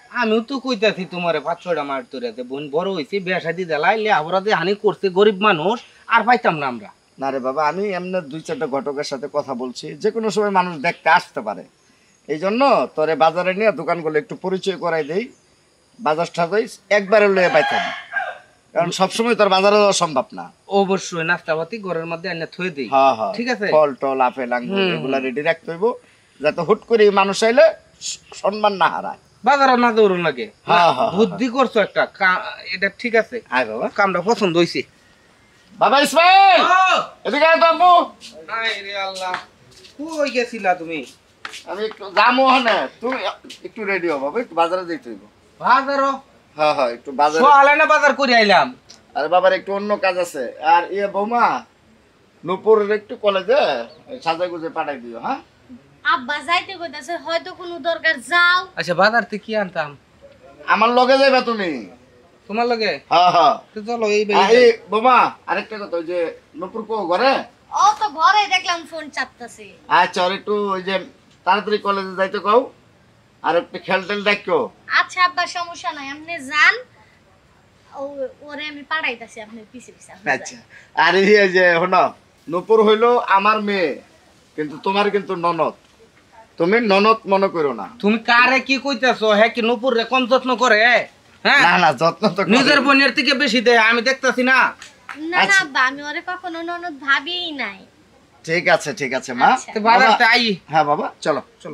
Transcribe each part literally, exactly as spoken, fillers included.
আমিও তো কইতাছি তোমারে পাঁচ ছয়টা মার তোরে বোন বড় হইছে বিয়া শাদি দেলাই লেহাপড়া হানি করছে গরিব মানুষ আর পাইতাম না আমরা। না রে বাবা, আমি এমনি দুই চারটা ঘটকের সাথে কথা বলছি, যে কোনো সময় মানুষ দেখতে আসতে পারে, এই জন্য তোরে বাজারে নিয়ে দোকানগুলো একটু পরিচয় করাই দেই। বাজারটা যাই একবারে লয়ে পাইতাম, কারণ সবসময় তোর বাজারে যাওয়া সম্ভব না। অবশ্যই নাস্তাপাতি ঘরের মধ্যে এনে থই দেই। হ্যাঁ হ্যাঁ, ঠিক আছে। ফল টল আপেল আঙ্গুর এগুলা রেডি রাখতে হইব, যাতে হুট করে মানুষ আইলে সম্মান না হারায়, বাজারে না দৌড়ন লাগে। হ্যাঁ হ্যাঁ, বুদ্ধি করছো একটা, এটা ঠিক আছে। আয় বাবা, কামটা পছন্দ হইছে। বাবা ইসমাইল এদিকে আয় তো আব্বু। আয় রে আল্লাহ, কই গেছিলা তুমি? আমি একটু যামো হনে, তুই একটু রেডি হ বাবা, একটু বাজারে যাইতে হইব। বাজারও? হ্যাঁ হ্যাঁ, একটু বাজারে। সকালে না বাজার করে আইলাম। আরে বাবার একটু অন্য কাজ আছে। আর ইয়ে বৌমা, নূপুরের একটু কলেজে সাজাই গুজে পাঠাই দিও। হ্যাঁ আব্বা যাইতে কইতাছে, হয়তো কোনো দরকার যাও। আচ্ছা বাজার থেকে কি আনতাম? আমার লগে যাইবা তুমি? তোমার লগে? হ্যাঁ হ্যাঁ, তো চলো। এই এই বৌমা আরেকটা কথা, ওই যে নূপুর কো ঘরে? ও তো ঘরে দেখলাম ফোন চাপতাছে। আচ্ছা, আর একটু ওই যে তাড়াতাড়ি কলেজে যাইতে কও, আর একটু খেল টেল দেখো। আচ্ছা আব্বা, সমস্যা নাই, আপনি যান, ওরে আমি পাঠাইতাছি আপনার পিছে পিছে। আচ্ছা, আর এই যে শোনো, নূপুর হইলো আমার মেয়ে, কিন্তু তোমার কিন্তু ননদ, তুমি ননদ মনে করো না। তুমি কারে কি কইতাছো? হ্যাঁ কি নূপুর রে কোন যত্ন করে? হ্যাঁ না না, যত্ন তো নিজের বোনের থেকে বেশি দেয়, আমি দেখতাছি না। না না আব্বা, আমি ওরে কখনো ননদ ভাবিই নাই। ঠিক আছে ঠিক আছে মা, তো বাজারতে আই। হ্যাঁ বাবা, চলো চলো।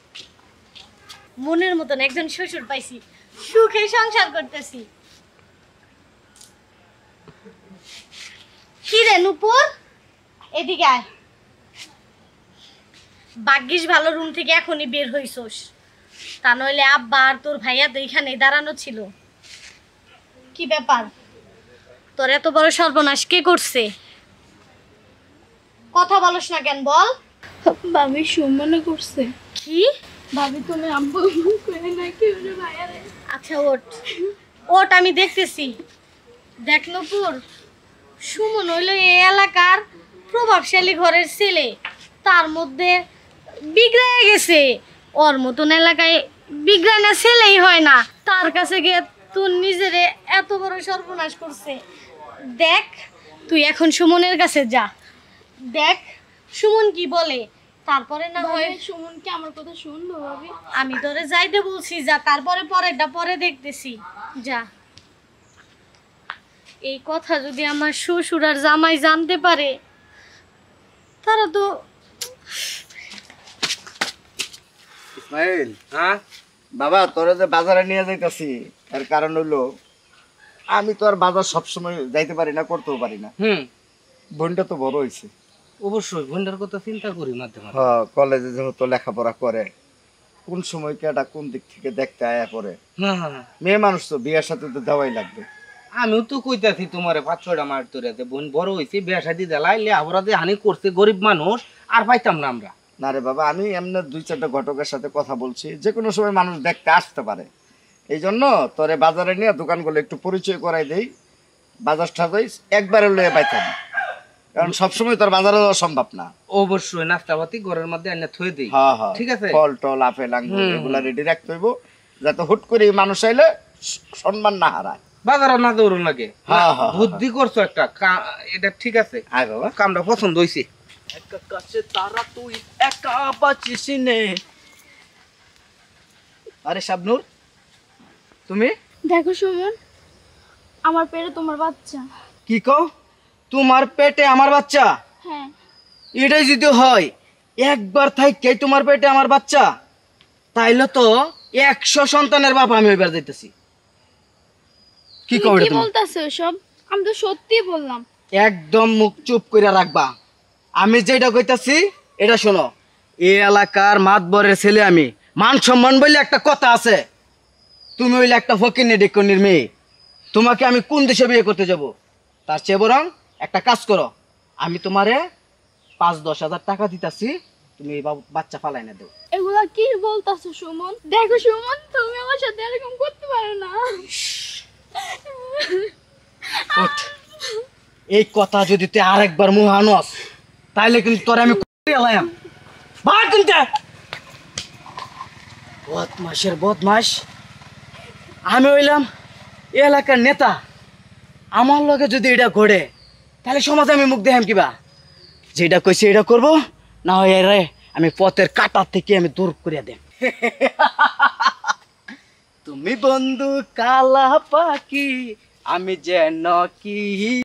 মনের মতন একজন শ্বশুর পাইছি, সুখে সংসার করতেছি। কি রে নূপুর, এদিকে আয়। ভাগ্যিস ভালো, রুম থেকে এখনই বের হইছস, তা নইলে আব্বা আর তোর ভাইয়া তো এখানে দাঁড়ানো ছিল। কি ব্যাপার, তোর এত বড় সর্বনাশ কে করছে? কথা বলস না কেন, বল। ভাবি সুমনে করছে। কি ভাবি তুমি আম্মু কই না কি ওরে ভাইয়ারে? আচ্ছা ওঠ ওঠ, আমি দেখতেছি। দেখ নূপুর, সুমন হইল এই এলাকার প্রভাবশালী ঘরের ছেলে, তার মধ্যে বিগড়ে গেছে। ওর মতন এলাকায় বিগড়ানা ছেলেই হয় না, তার কাছে গিয়ে তুই নিজেরে এত বড় সর্বনাশ করছে। দেখ তুই এখন সুমনের কাছে যা, দেখ সুমন কি বলে, তারপরে না হয়। সুমন কি আমার কথা শুনবো ভাবি? আমি তোরে যাইতে বলছি, যা, তারপরে পরেরটা পরে দেখতেছি, যা। এই কথা যদি আমার শ্বশুর আর জামাই জানতে পারে, তারা তো। ইসমাইল, হ্যাঁ বাবা তোরা যে বাজারে নিয়ে যাইতাছি, এর কারণ হইলো আমি তো আর বাজার সবসময় যাইতে পারি না, করতেও পারি না। হুম, বোনটা তো বড় হয়েছে। অবশ্যই বোনটার কথা চিন্তা করি মাঝে মাঝে। হ্যাঁ, কলেজে যেহেতু লেখাপড়া করে, কোন সময় কেটা কোন দিক থেকে দেখতে আয়া পড়ে। হ্যাঁ, মেয়ে মানুষ তো, বিয়ের সাথে তো দেওয়াই লাগবে। আমিও তো কইতাছি তোমারে পাঁচ ছয়টা মার তোরে বোন বড় হইছে বিয়া শাদি দেলাই লেহাপড়া হানি করছে গরিব মানুষ আর পাইতাম না আমরা। না রে বাবা, আমি এমনি দুই চারটা ঘটকের সাথে কথা বলছি, যে কোনো সময় মানুষ দেখতে আসতে পারে, এই জন্য তোরে বাজারে নিয়ে দোকানগুলো একটু পরিচয় করাই দেই। বাজারটা যাই একবারে লয়ে পাইতাম, কারণ সবসময় তোর বাজারে যাওয়া সম্ভব না। অবশ্যই নাস্তাপাতি ঘরের মধ্যে এনে থই দেই। হ্যাঁ হ্যাঁ, ঠিক আছে। ফল টল আপেল আঙ্গুর এগুলা রেডি রাখতে হইব, যাতে হুট করে মানুষ আইলে সম্মান না হারায়, বাজারে না দৌড়ন লাগে। হ্যাঁ হ্যাঁ, বুদ্ধি করছো একটা, এটা ঠিক আছে। আয় বাবা, কামটা পছন্দ হইছে। একা কাছে তারা তুই একা বাঁচিস নে। আরে শাবনূর, তুমি? দেখো সুমন, আমার পেটে তোমার বাচ্চা। কি কও? তোমার পেটে আমার বাচ্চা? হ্যাঁ। এটাই যদি হয় একবার থাইকে তোমার পেটে আমার বাচ্চা, তাইলে তো একশো সন্তানের বাপ আমি এবার যাইতেছি। কি কও কি তুমি? বলতাছো সব? আমি তো সত্যি বললাম। একদম মুখ চুপ করে রাখবা। আমি যেটা কইতাছি এটা শোনো। এই এলাকার মাতবরের ছেলে আমি, মান সম্মান বলে একটা কথা আছে। তুমি হইলে একটা ফকিন্নি ডেকনির মেয়ে, তোমাকে আমি কোন দেশে বিয়ে করতে যাব? তার চেয়ে বরং একটা কাজ করো, আমি তোমারে পাঁচ দশ হাজার টাকা দিতাছি, তুমি এই বাচ্চা ফালাই না দেও। এগুলা কি বলতাছো সুমন? দেখো সুমন, তুমি আমার সাথে এরকম করতে পারো না। ওঠ, এই কথা যদি তুই আরেকবার মুখ আনস, তাইলে কিন্তু তোরে আমি এলাম বাদ কিনতে। বদমাসের বদমাস, আমি হইলাম এই এলাকার নেতা, আমার লগে যদি এটা ঘটে তাহলে সমাজে আমি মুখ দেখাম কিবা? যেটা কইছি এটা করব, না হয় রে আমি পথের কাটার থেকে আমি দূর করিয়া দেব। তুমি বন্ধু কালা পাখি, আমি যেন কি